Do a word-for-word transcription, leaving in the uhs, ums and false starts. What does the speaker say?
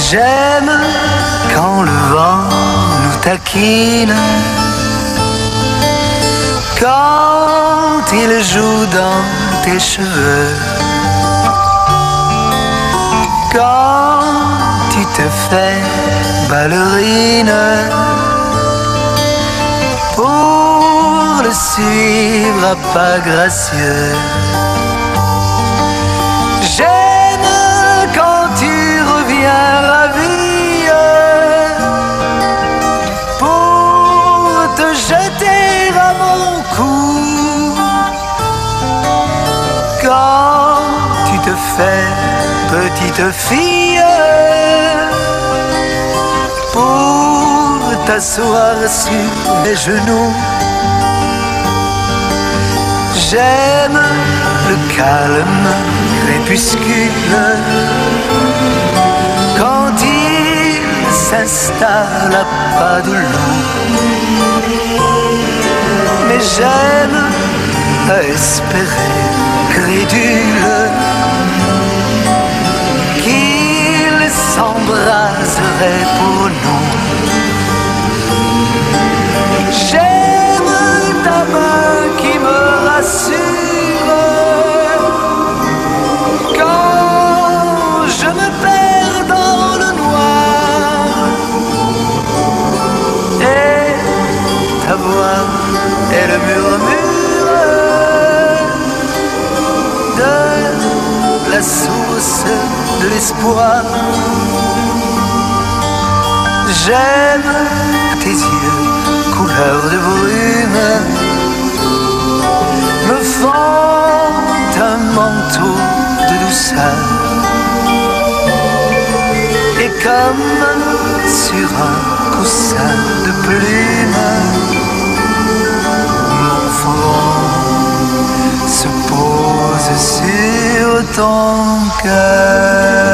J'aime quand le vent nous taquine, quand il joue dans tes cheveux, quand tu te fais ballerine pour le suivre à pas gracieux. J'aime quand tu reviens ravie pour te jeter à mon cou, quand tu te fais petite fille pour t'asseoir sur mes genoux. J'aime le calme crépuscule quand il s'installe à pas de loup. Mais j'aime à espérer crédule qu'il s'embraserait pour nous. J'aime ta main qui me rassure quand je me perds dans le noir, et ta voix est le murmure de la source de l'espoir. J'aime tes yeux couleur de brume me font un manteau de douceur, et comme sur un coussin de plumes mon front se pose sur ton cœur.